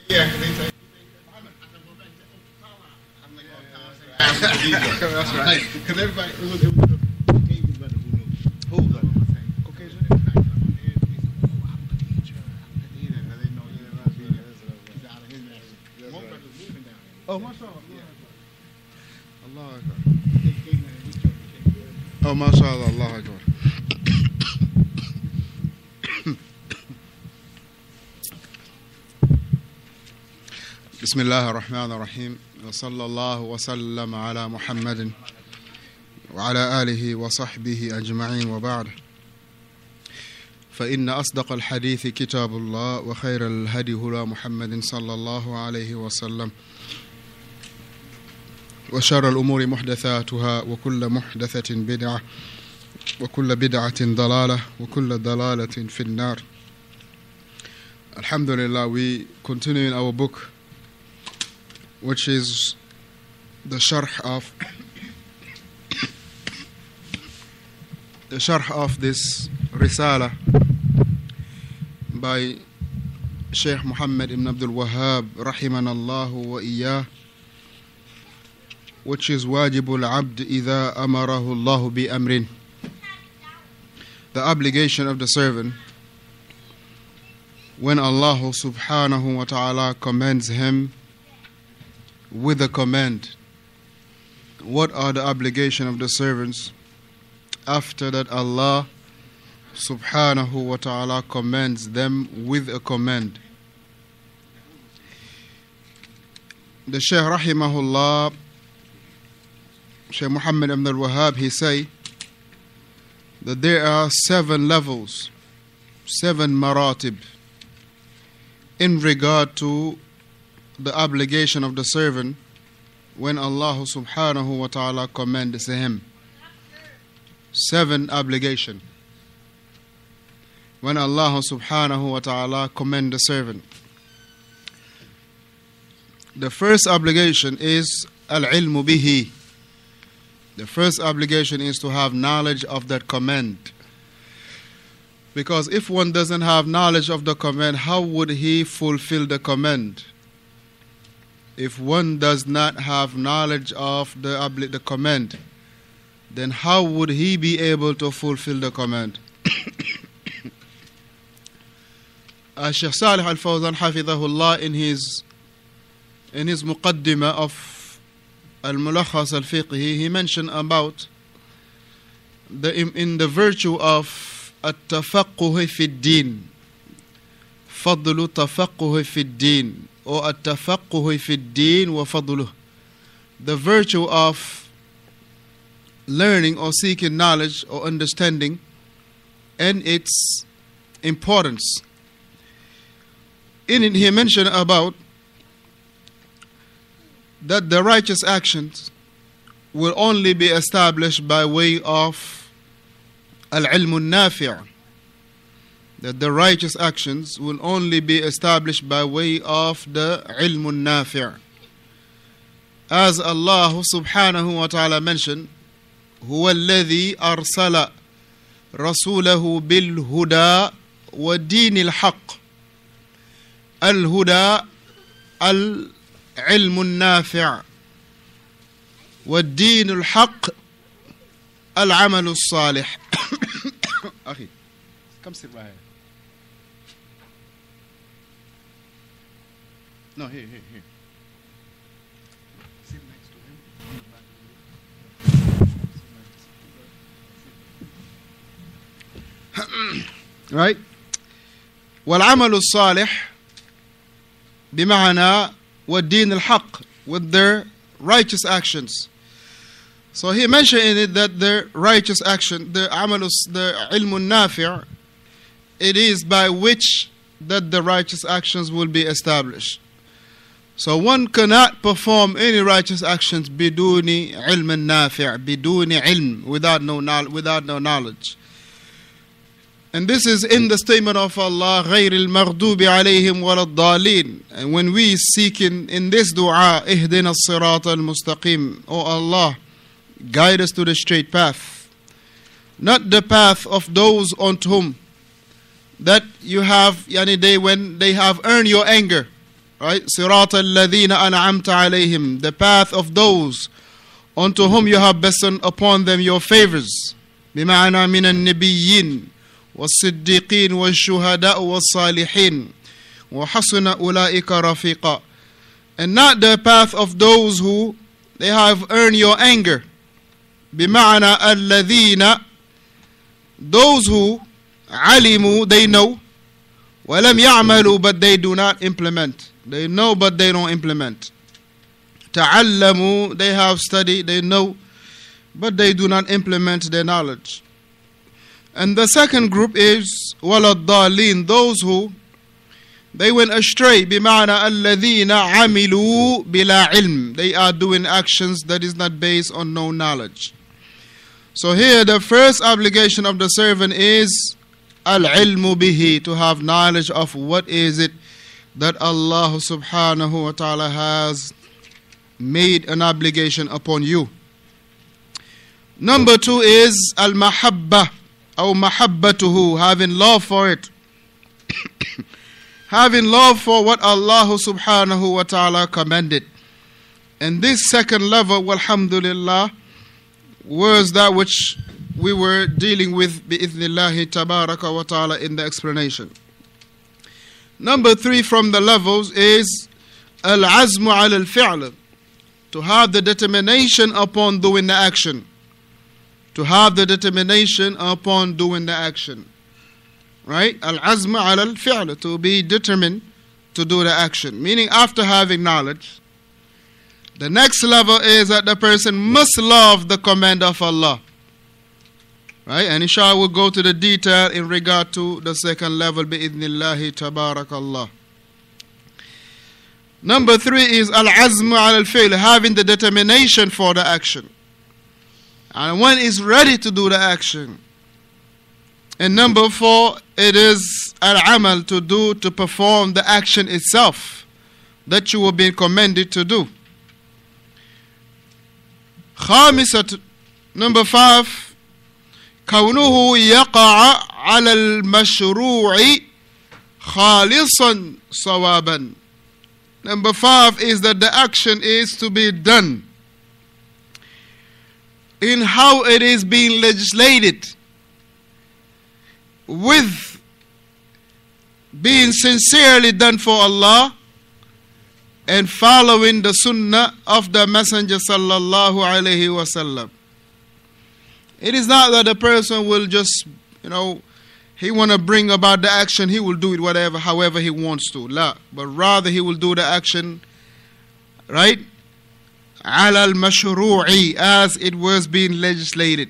Yeah, because they say Muhammad. I said, well, I'm like, oh, that's right. Because everybody, it was the Caucasian brother who knew. Who? Caucasian? Oh, mashallah. Allah Akbar. Oh, mashallah. Allah Akbar. بسم الله الرحمن الرحيم وصلى الله وسلم على محمد وعلى آله وصحبه أجمعين وبعد فإن أصدق الحديث كتاب الله وخير الهدي هدى محمد صلى الله عليه وسلم وشر الأمور محدثاتها وكل محدثة بدعة وكل بدعة ضلالة وكل ضلالة في النار. Alhamdulillah, we continue in our book, which is the sharh of this risala by Sheikh Muhammad ibn Abdul Wahhab rahimanallahu wa iyyah, which is wajibul abd idha amarahu Allah bi amrin, the obligation of the servant when Allah subhanahu wa ta'ala commands him with a command. What are the obligation of the servants after that Allah subhanahu wa ta'ala commands them with a command? The Shaykh rahimahullah, Shaykh Muhammad ibn al-Wahhab, he say that there are 7 levels, 7 maratib in regard to the obligation of the servant when Allah subhanahu wa ta'ala commands him. 7 obligation when Allah subhanahu wa ta'ala commands the servant. The first obligation is al-ilmu bihi. The first obligation is to have knowledge of that command. Because if one doesn't have knowledge of the command, how would he fulfill the command? If one does not have knowledge of the command, then how would he be able to fulfill the command? Shaykh Salih al-Fawzan hafidhahullah, in his muqaddimah of al-Mulakhas al-Fiqhi, he mentioned about in the virtue of التفقه في الدين، فضل التفقه في الدين، or التفقه في الدين وفضله, the virtue of learning or seeking knowledge or understanding and its importance. In it he mentioned about that the righteous actions will only be established by way of al-ilm al-nafi', that the righteous actions will only be established by way of the ilm al-nafi'. As Allah subhanahu wa ta'ala mentioned, هو الذي أرسل رسوله بالهدى ودين الحق. الهدى العلم النافع، والدين الحق العمل الصالح. أخي, come sit right here. No, here. Sit next to him. Right? والعمل الصالح بمعنى والدين الحق, with their righteous actions. So he mentioned in it that the righteous action, the ilmun nafi', it is by which that the righteous actions will be established. So one cannot perform any righteous actions biduni ilm nafi', biduni ilm, without no knowledge. And this is in the statement of Allah, غَيْرِ الْمَغْضُوبِ عَلَيْهِمْ وَلَا الضَّالِينَ. And when we seek in this dua, اهْدِنَا الصِّرَاطَ الْمُسْتَقِيمِ, O Allah, guide us to the straight path, not the path of those unto whom that you have, when they have earned your anger. right? صراط الذين أنعمت عليهم, the path of those unto whom you have bestowed upon them your favors. بمعنى من النبيين والصديقين والشهداء والصالحين وحسن أولئك رفيقا. And not the path of those who they have earned your anger. بمعنى الذين, those who علموا, they know, ولم يعملوا, but they do not implement. They know but they don't implement. تعلموا, they have studied, they know, but they do not implement their knowledge. And the second group is ولا الضالين, those who they went astray. بمعنى الذين عملوا بلا علم, they are doing actions that is not based on no knowledge. So here the first obligation of the servant is al-ilmu bihi, to have knowledge of what is it that Allah subhanahu wa ta'ala has made an obligation upon you. Number two is al-mahabba, or mahabbatuhu, having love for it. Having love for what Allah subhanahu wa ta'ala commanded. And this second level, alhamdulillah, was that which we were dealing with bi'ithnillahi tabaraka wa ta'ala in the explanation. Number three from the levels is al-azmu al-fi'l, to have the determination upon doing the action. To have the determination upon doing the action. Right? Al-azmu al-fi'l, to be determined to do the action. Meaning after having knowledge, the next level is that the person must love the command of Allah. Right? And inshallah we'll go to the detail in regard to the second level bi'idhnillahi tabarakallah. Number three is al-azmu al-fi'l, having the determination for the action. And one is ready to do the action. And number four, it is al-amal, to do, to perform the action itself that you were being commanded to do. خامسة, number five, كونه يقع على المشروع خالصا صوابا. Number five is that the action is to be done in how it is being legislated, with being sincerely done for Allah and following the sunnah of the Messenger sallallahu alaihi wasallam. It is not that the person will just, he want to bring about the action, he will do it whatever, however he wants to. La. But rather he will do the action, right? Ala al-mashru'i, as it was being legislated.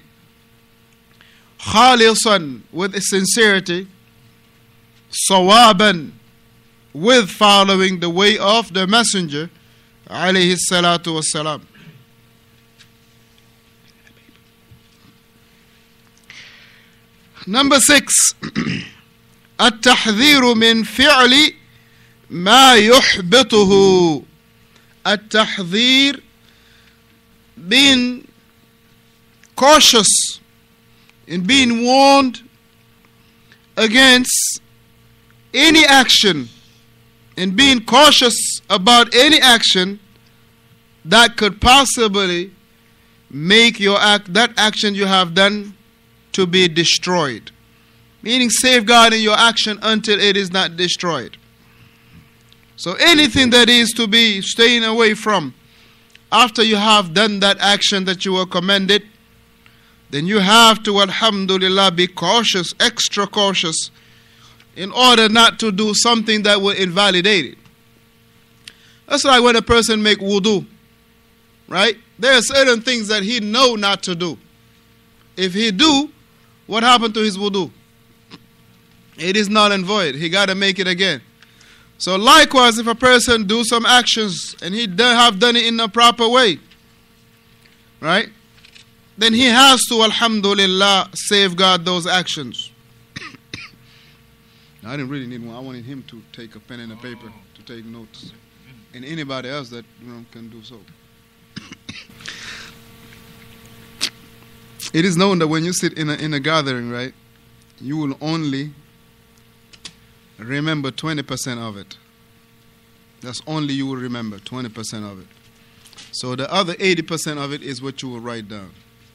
Khalisan, with sincerity. Sawaban, with following the way of the Messenger alayhi salatu wassalam. Number six, التحذير من فعل ما يحبطه. التحذير, being cautious and being warned against any action, and being cautious about any action that could possibly make that action you have done to be destroyed. Meaning safeguarding your action until it is not destroyed. So anything that is to be staying away from after you have done that action that you were commanded, then you have to, alhamdulillah, be cautious, extra cautious, in order not to do something that will invalidate it. That's like when a person make wudu, right? There are certain things that he know not to do. If he do, what happened to his wudu? It is null and void. He got to make it again. So likewise, if a person do some actions and he have done it in a proper way, right? Then he has to, alhamdulillah, safeguard those actions. I didn't really need one. I wanted him to take a pen and a paper to take notes. And anybody else that can do so. It is known that when you sit in a gathering, right, you will only remember 20% of it. That's only you will remember, 20% of it. So the other 80% of it is what you will write down.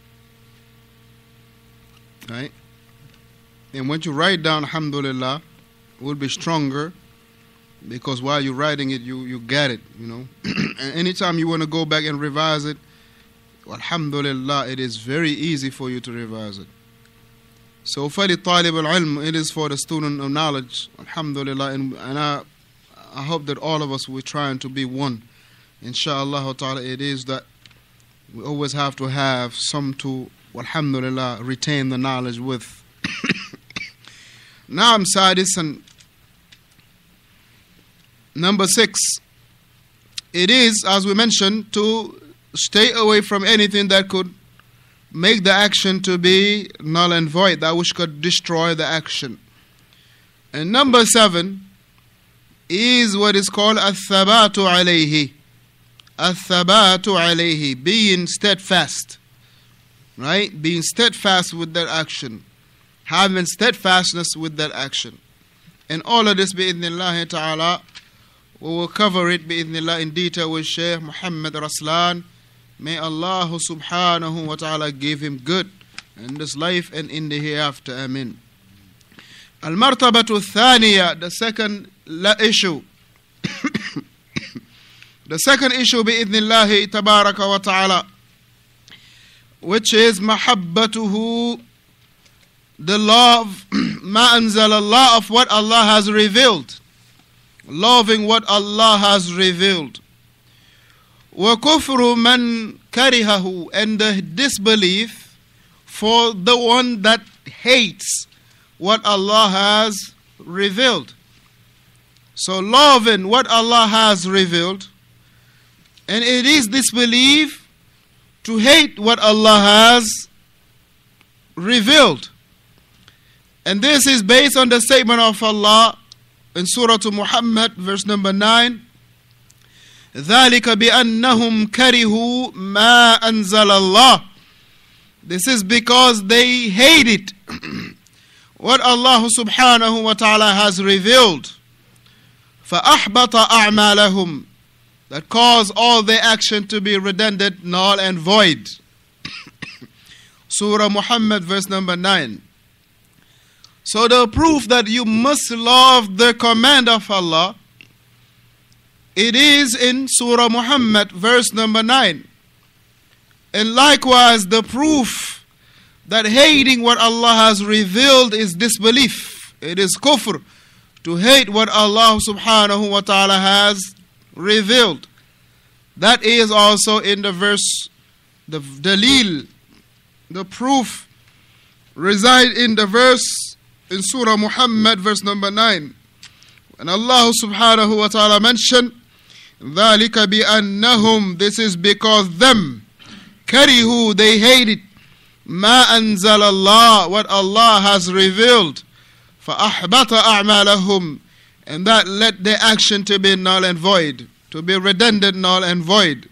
Right? And when you write down, alhamdulillah, it will be stronger, because while you're writing it, you get it, you know. And anytime you want to go back and revise it, alhamdulillah, it is very easy for you to revise it. So فَلِطَالِبُ الْعِلْمِ, it is for the student of knowledge, alhamdulillah. And I hope that all of us will trying to be one. Inshallah ta'ala, it is that we always have to have some to, alhamdulillah, retain the knowledge with. Now, Sadisan, number 6, it is, as we mentioned, to stay away from anything that could make the action to be null and void, that which could destroy the action. And number 7 is what is called al-thabatu alayhi. Al-thabatu alayhi, being steadfast. Right? Being steadfast with that action. Having steadfastness with that action. And all of this, bi'idhnillahi ta'ala, we will cover it, bi'idhnillah, in detail with Shaykh Muhammad Raslan. May Allah subhanahu wa ta'ala give him good in this life and in the hereafter. Amen. Al-martabatu thaniya, the second issue. The second issue, bi'idhnillahi tabaraka wa ta'ala, which is mahabbatuhu, the love, ma anzal Allah, of what Allah has revealed. Loving what Allah has revealed. وَكُفْرُ مَنْ كَرِهَهُ, and the disbelief for the one that hates what Allah has revealed. So loving what Allah has revealed, and it is disbelief to hate what Allah has revealed. And this is based on the statement of Allah in Surah Muhammad, verse number 9. ذَلِكَ بِأَنَّهُمْ كَرِهُوا مَا أَنزَلَ اللَّهُ. This is because they hated what Allah subhanahu wa ta'ala has revealed. فَأَحْبَطَ أَعْمَالَهُمْ, that caused all their action to be redundant, null and void. Surah Muhammad, verse number 9. So the proof that you must love the command of Allah, it is in Surah Muhammad, verse number 9. And likewise, the proof that hating what Allah has revealed is disbelief. It is kufr to hate what Allah subhanahu wa ta'ala has revealed. That is also in the verse, the dalil, the proof reside in the verse in Surah Muhammad, verse number 9. And Allah subhanahu wa ta'ala mentioned, ذَلِكَ بِأَنَّهُمْ, this is because them, كَرِهُ, they hated, مَا أَنزَلَ اللَّهُ, what Allah has revealed, فَأَحْبَطَ أَعْمَالَهُمْ, and that led their action to be null and void, to be redundant, null and void.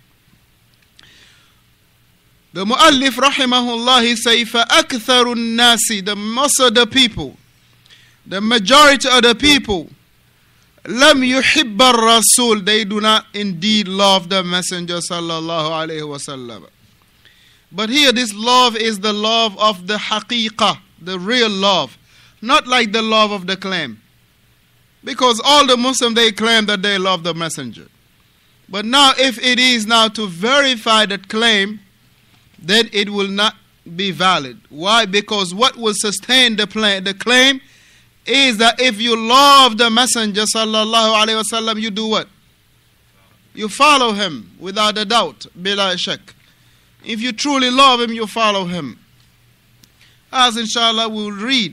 The Mu'allif rahimahullah, he say, فَأَكْثَرُ النَّاسِ, the most of the people, the majority of the people, لَمْ يُحِبَّ الرَّسُولِ, they do not indeed love the Messenger sallallahu alayhi wa sallam. But here this love is the love of the haqiqah, the real love, not like the love of the claim. Because all the Muslims, they claim that they love the Messenger. But now if it is now to verify that claim, then it will not be valid. Why? Because what will sustain the claim is that if you love the Messenger sallallahu alaihi wasallam, you do what? You follow him without a doubt, bila shak. If you truly love him, you follow him. As inshallah we'll read.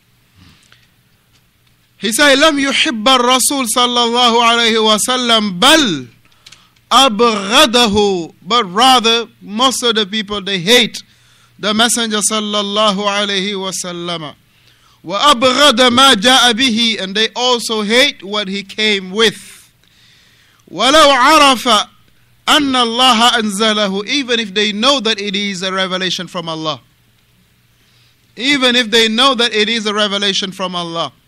He said, لم يحب الرسول صلى الله عليه وسلم بل أبغضه, but rather most of the people, they hate the Messenger sallallahu alayhi wasallam. وأبغض ما جاء به, and they also hate what he came with. ولو عرف أن الله أنزله, even if they know that it is a revelation from Allah. Even if they know that it is a revelation from Allah.